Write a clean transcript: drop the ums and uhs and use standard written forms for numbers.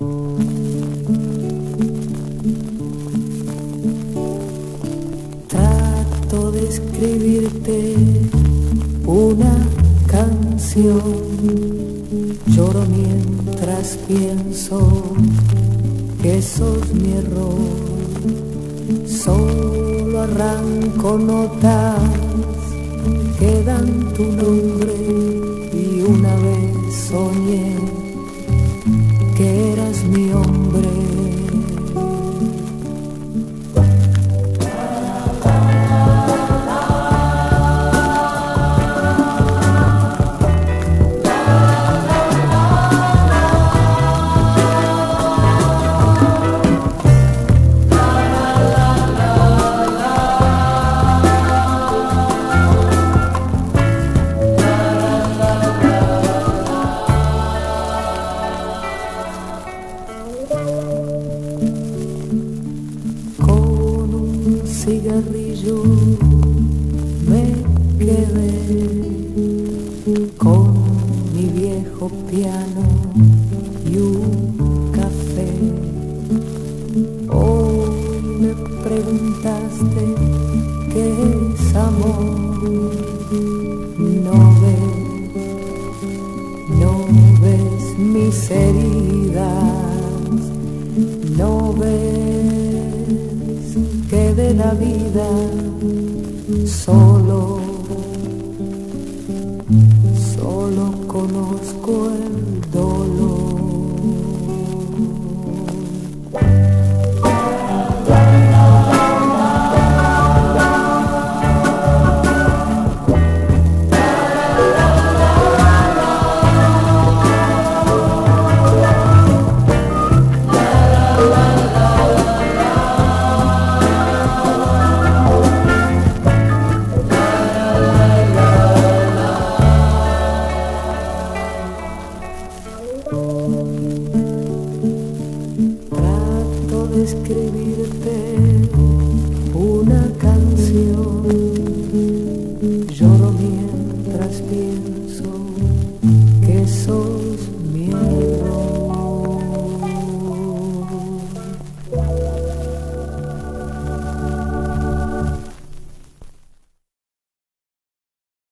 Trato de escribirte una canción, lloro mientras pienso que sos mi error. Solo arranco notas que dan tu nombre y una vez soñé que eras mi hombre. Cigarrillo me quedé con mi viejo piano y un café. Hoy me preguntaste qué es amor. No ves mis heridas, no ves que de la vida solo